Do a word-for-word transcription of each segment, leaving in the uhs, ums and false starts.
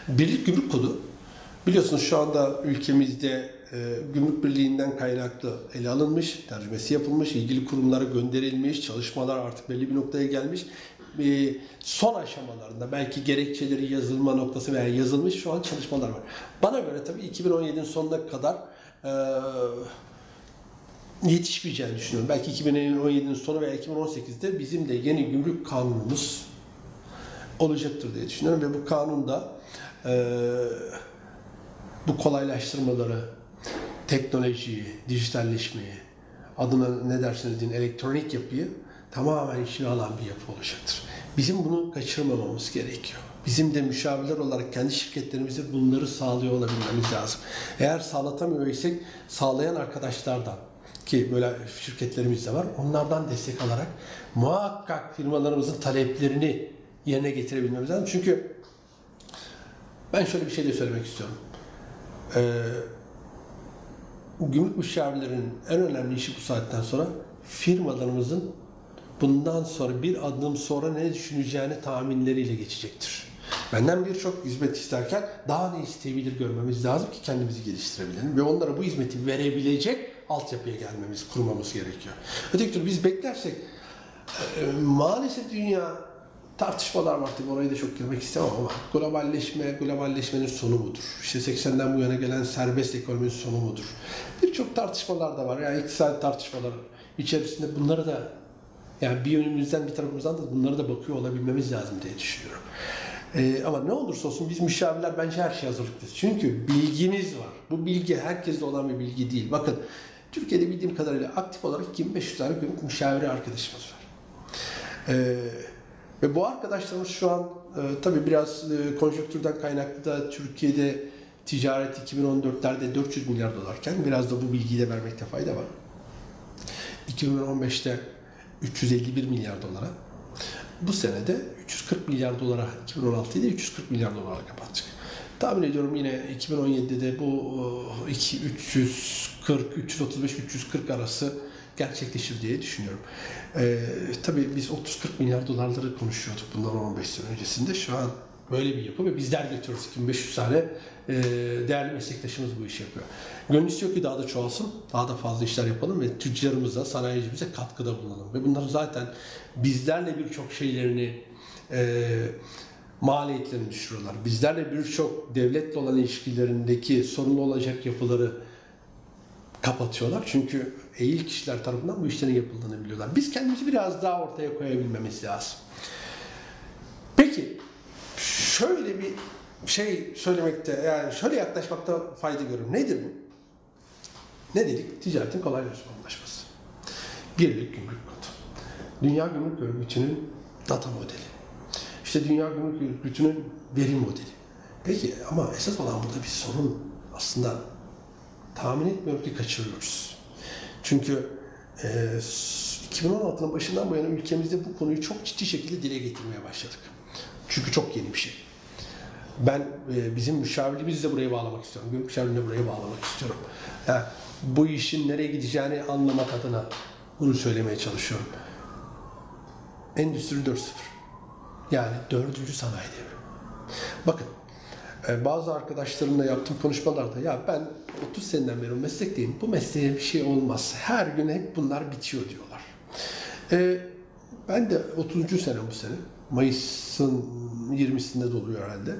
Birlik Gümrük Kodu, biliyorsunuz şu anda ülkemizde e, Gümrük Birliği'nden kaynaklı ele alınmış, tercümesi yapılmış, ilgili kurumlara gönderilmiş, çalışmalar artık belli bir noktaya gelmiş. E, son aşamalarında belki gerekçeleri yazılma noktası veya yazılmış şu an çalışmalar var. Bana göre tabii iki bin on yedinin sonuna kadar e, yetişmeyeceğini düşünüyorum. Belki iki bin on yedinin sonu veya iki bin on sekizde bizim de yeni gümrük kanunumuz olacaktır diye düşünüyorum ve bu kanunda e, bu kolaylaştırmaları, teknolojiyi, dijitalleşmeyi, adına ne dersiniz deyin, elektronik yapıyı tamamen içine alan bir yapı olacaktır. Bizim bunu kaçırmamamız gerekiyor. Bizim de müşavirler olarak kendi şirketlerimizde bunları sağlıyor olabilmemiz lazım. Eğer sağlatamıyor isek sağlayan arkadaşlardan, ki böyle şirketlerimiz de var, onlardan destek alarak muhakkak firmalarımızın taleplerini yerine getirebilmemiz lazım. Çünkü ben şöyle bir şey de söylemek istiyorum. Ee, gümrük müşavirlerinin en önemli işi bu saatten sonra firmalarımızın bundan sonra bir adım sonra ne düşüneceğini tahminleriyle geçecektir. Benden birçok hizmet isterken daha ne isteyebilir görmemiz lazım ki kendimizi geliştirebilelim ve onlara bu hizmeti verebilecek altyapıya gelmemiz, kurmamız gerekiyor. Öteki türlü biz beklersek e, maalesef dünya tartışmalar var tabii, oraya da çok girmek istemem ama globalleşme, globalleşmenin sonu mudur? İşte seksenden bu yana gelen serbest ekonominin sonu mudur? Birçok tartışmalar da var. Yani iktisadi tartışmalar içerisinde bunları da, yani bir yönümüzden bir tarafımızdan da bunları da bakıyor olabilmemiz lazım diye düşünüyorum. Ee, ama ne olursa olsun biz müşavirler bence her şeye hazırlıklıyız. Çünkü bilgimiz var. Bu bilgi herkeste olan bir bilgi değil. Bakın Türkiye'de bildiğim kadarıyla aktif olarak iki bin beş yüz tane gümrük müşaviri arkadaşımız var. Ee, Ve bu arkadaşlarımız şu an e, tabii biraz e, konjonktürden kaynaklı da Türkiye'de ticaret iki bin on dörtlerde dört yüz milyar dolarken biraz da bu bilgiyi de vermekte fayda var. iki bin on beşte üç yüz elli bir milyar dolara, bu senede üç yüz kırk milyar dolara, iki bin on altıyı da üç yüz kırk milyar dolara kapatacak. Tahmin ediyorum yine iki bin on yedide de bu üç yüz kırk, üç yüz otuz beş, üç yüz kırk arası gerçekleşir diye düşünüyorum. Ee, tabii biz otuz kırk milyar dolarları konuşuyorduk bundan on beş sene öncesinde. Şu an böyle bir yapı ve bizler götürüyoruz. iki bin beş yüz tane e, değerli meslektaşımız bu işi yapıyor. Gönül istiyor ki daha da çoğalsın, daha da fazla işler yapalım ve tüccarımıza, sanayicimize katkıda bulunalım. Ve bunların zaten bizlerle birçok şeylerini, e, maliyetlerini düşürüyorlar. Bizlerle birçok devletle olan ilişkilerindeki sorunlu olacak yapıları kapatıyorlar. Çünkü eğil kişiler tarafından bu işlerin yapıldığını biliyorlar. Biz kendimizi biraz daha ortaya koyabilmemiz lazım. Peki, şöyle bir şey söylemekte, yani şöyle yaklaşmakta fayda görüyorum. Nedir bu? Ne dedik? Ticaretin kolaylaşma anlaşması. Birlik Gümrük Kodu. Dünya Gümrük Örgütü'nün data modeli. İşte Dünya Gümrük Örgütü'nün veri modeli. Peki ama esas olan burada bir sorun aslında tahmin etmiyorum ki kaçırıyoruz. Çünkü e, iki bin on altının başından bu yana ülkemizde bu konuyu çok ciddi şekilde dile getirmeye başladık. Çünkü çok yeni bir şey. Ben e, bizim müşavirliğimizi de buraya bağlamak istiyorum. Gümrük müşavirliğini de buraya bağlamak istiyorum. Yani bu işin nereye gideceğini anlamak adına bunu söylemeye çalışıyorum. Endüstri dört nokta sıfır. Yani dördüncü sanayi devrimi. Bakın, bazı arkadaşlarımla yaptığım konuşmalarda ya ben otuz seneden beri meslekteyim, bu mesleğe bir şey olmaz, her gün hep bunlar bitiyor diyorlar. Ee, ben de otuzuncu sene bu sene, Mayıs'ın yirmisinde doluyor herhalde.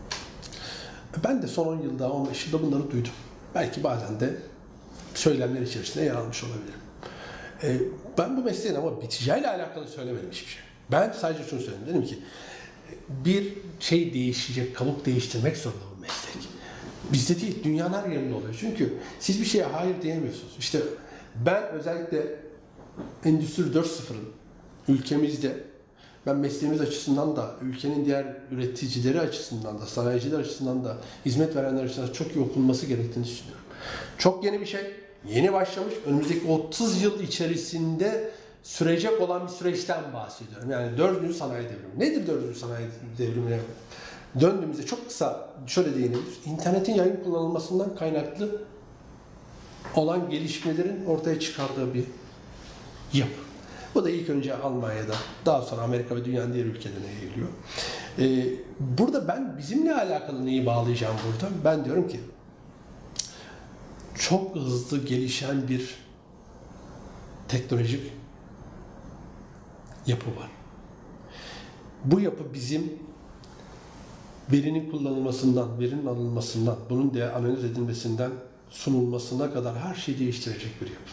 Ben de son on yılda, on beş yılda bunları duydum. Belki bazen de söylemler içerisinde yer almış olabilirim. Ee, ben bu mesleğin ama biteceğiyle alakalı söylemedim hiçbir şey. Ben sadece şunu söyledim, dedim ki bir şey değişecek, kabuk değiştirmek zorunda bu meslek. Bizde değil, dünyanın her yerinde oluyor. Çünkü siz bir şeye hayır diyemiyorsunuz. İşte ben özellikle Endüstri dört nokta sıfırın ülkemizde, ben mesleğimiz açısından da, ülkenin diğer üreticileri açısından da, sanayiciler açısından da, hizmet verenler açısından da çok iyi okunması gerektiğini düşünüyorum. Çok yeni bir şey, yeni başlamış, önümüzdeki otuz yıl içerisinde sürecek olan bir süreçten bahsediyorum. Yani dördüncü sanayi devrimi. Nedir dördüncü sanayi devrimine döndüğümüzde çok kısa şöyle değinebiliriz. İnternetin yaygın kullanılmasından kaynaklı olan gelişmelerin ortaya çıkardığı bir yapı. Bu da ilk önce Almanya'da, daha sonra Amerika ve dünyanın diğer ülkelerine yayılıyor. Ee, burada ben bizimle alakalı neyi bağlayacağım burada? Ben diyorum ki çok hızlı gelişen bir teknolojik yapı var. Bu yapı bizim verinin kullanılmasından, verinin alınmasından, bunun de analiz edilmesinden sunulmasına kadar her şeyi değiştirecek bir yapı.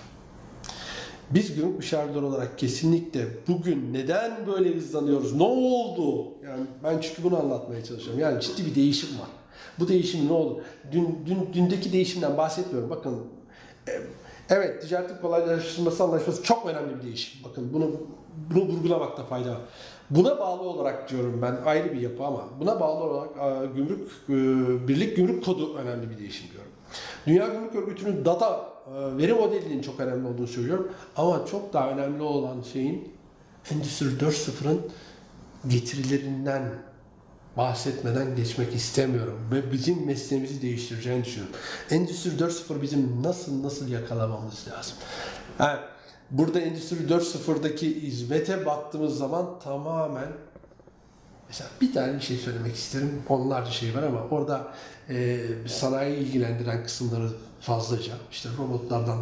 Biz gümrük müşavirleri olarak kesinlikle bugün neden böyle hızlanıyoruz, ne oldu? Yani ben çünkü bunu anlatmaya çalışıyorum. Yani ciddi bir değişim var. Bu değişim ne oldu? Dün, dün dündeki değişimden bahsetmiyorum. Bakın, evet, ticaretin kolaylaştırılması anlaşması çok önemli bir değişim. Bakın bunu bunu vurgulamakta fayda var. Buna bağlı olarak diyorum ben, ayrı bir yapı ama buna bağlı olarak gümrük birlik gümrük kodu önemli bir değişim diyorum. Dünya Gümrük Örgütü'nün data veri modelinin çok önemli olduğunu söylüyorum ama çok daha önemli olan şeyin Endüstri dört nokta sıfırın getirilerinden bahsetmeden geçmek istemiyorum ve bizim mesleğimizi değiştireceğini düşünüyorum. Endüstri dört nokta sıfır bizim nasıl nasıl yakalamamız lazım. Yani burada Endüstri dört nokta sıfırdaki hizmete baktığımız zaman tamamen, mesela bir tane bir şey söylemek isterim. Onlarca şey var ama orada e, sanayi ilgilendiren kısımları fazlaca. İşte robotlardan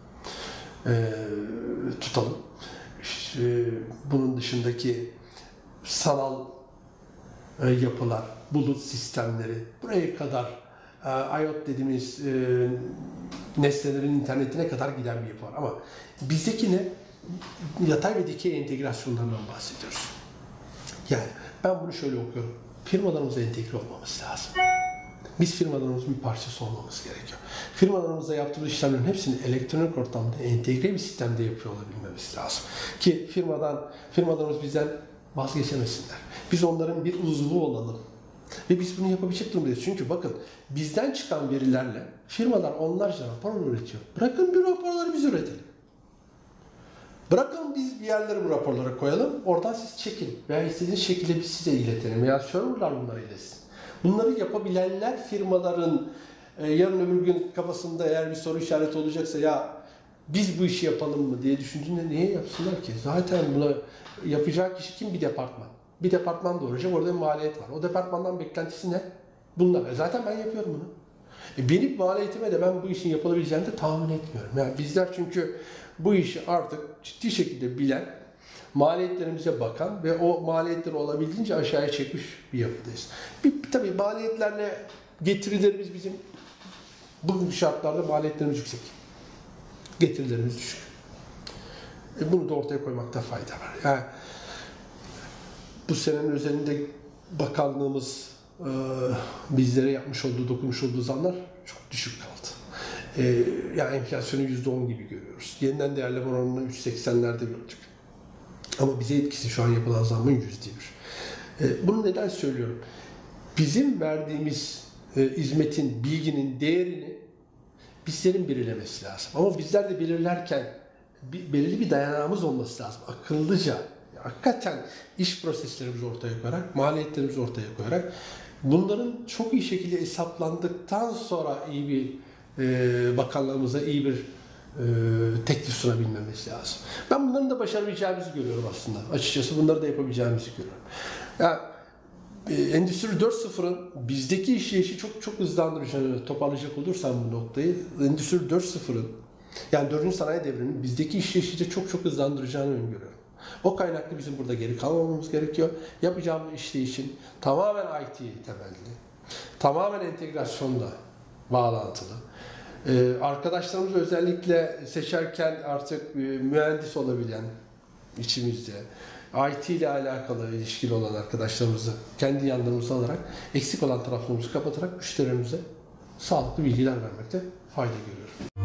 e, tutalım. İşte, bunun dışındaki sanal e, yapılar, bulut sistemleri, buraya kadar e, IoT dediğimiz e, nesnelerin internetine kadar giden bir yapı var. Ama bizdeki ne? Yatay ve dikey entegrasyonlarından bahsediyoruz. Yani ben bunu şöyle okuyorum. Firmalarımıza entegre olmamız lazım. Biz firmalarımızın bir parçası olmamız gerekiyor. Firmalarımızda yaptığımız işlemlerin hepsini elektronik ortamda entegre bir sistemde yapıyor olabilmemiz lazım. Ki firmadan, firmalarımız bizden vazgeçemesinler. Biz onların bir uzvu olalım. Ve biz bunu yapabilecek durumdayız. Çünkü bakın, bizden çıkan verilerle firmalar onlarca rapor üretiyor. Bırakın bir raporları biz üretelim. Bırakın biz bir yerlere bu raporları koyalım, oradan siz çekin veya istediğiniz şekilde biz size iletelim veya serverlar bunları iletsin. Bunları yapabilenler firmaların e, yarın öbür gün kafasında eğer bir soru işareti olacaksa ya biz bu işi yapalım mı diye düşündüğünde niye yapsınlar ki? Zaten bunu yapacak kişi kim? Bir departman. Bir departman doğuracak, orada bir maliyet var. O departmandan beklentisi ne? Bunlar. E zaten ben yapıyorum bunu. E benim maliyetime de ben bu işin yapılabileceğini de tahmin etmiyorum. Yani bizler çünkü bu işi artık ciddi şekilde bilen, maliyetlerimize bakan ve o maliyetleri olabildiğince aşağıya çekmiş bir yapıdayız. Bir, tabii maliyetlerle getirilerimiz bizim bugünkü şartlarda maliyetlerimiz yüksek. Getirilerimiz düşük. E bunu da ortaya koymakta fayda var. Yani bu senenin özelinde bakanlığımız e, bizlere yapmış olduğu, dokunmuş olduğu zamlar çok düşük kaldı. Ee, yani enflasyonu yüzde on gibi görüyoruz. Yeniden değerleme oranını üç virgül seksenlerde gördük. Ama bize etkisi şu an yapılan zammın yüzde bir. Ee, bunu neden söylüyorum? Bizim verdiğimiz e, hizmetin, bilginin değerini bizlerin belirlemesi lazım. Ama bizler de belirlerken bir, belirli bir dayanağımız olması lazım. Akıllıca, hakikaten iş proseslerimizi ortaya koyarak, maliyetlerimizi ortaya koyarak bunların çok iyi şekilde hesaplandıktan sonra iyi bir e, bakanlığımıza iyi bir e, teklif sunabilmemiz lazım. Ben bunların da başarabileceğimizi görüyorum aslında. Açıkçası bunları da yapabileceğimizi görüyorum. Yani, e, Endüstri dört nokta sıfırın bizdeki işleyişi çok çok hızlandıracağını toparlayacak olursam bu noktayı, Endüstri dört nokta sıfırın yani dördüncü sanayi devrinin bizdeki işleyişi de çok çok hızlandıracağını öngörüyorum. O kaynaklı bizim burada geri kalmamamız gerekiyor. Yapacağımız işleyişin tamamen I T temelli, tamamen entegrasyonla bağlantılı. Ee, arkadaşlarımız özellikle seçerken artık e, mühendis olabilen içimizde, I T ile alakalı ilişkili olan arkadaşlarımızı kendi yanlarımıza alarak eksik olan taraflarımızı kapatarak müşterilerimize sağlıklı bilgiler vermekte fayda görüyorum.